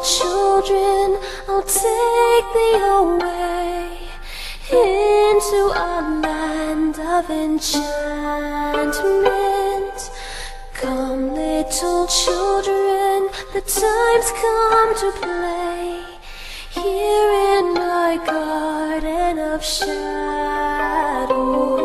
children, I'll take thee away into a land of enchantment. Come, little children, the time's come to play here in my garden of shadows.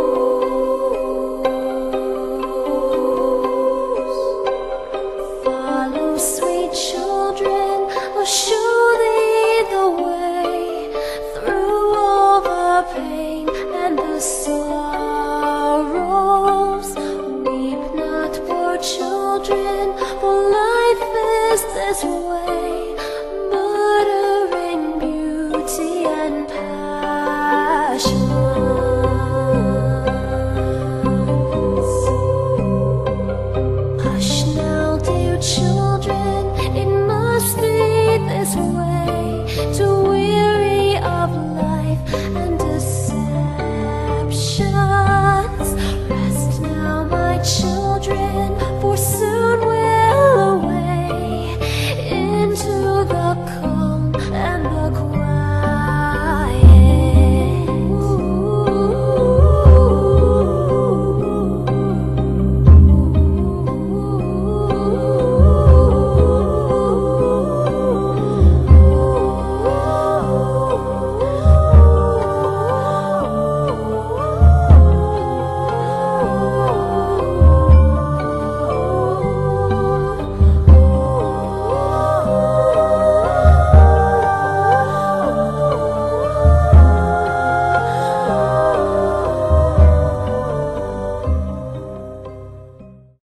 Follow, sweet children, I'll show thee the way through all the pain and the sorrow.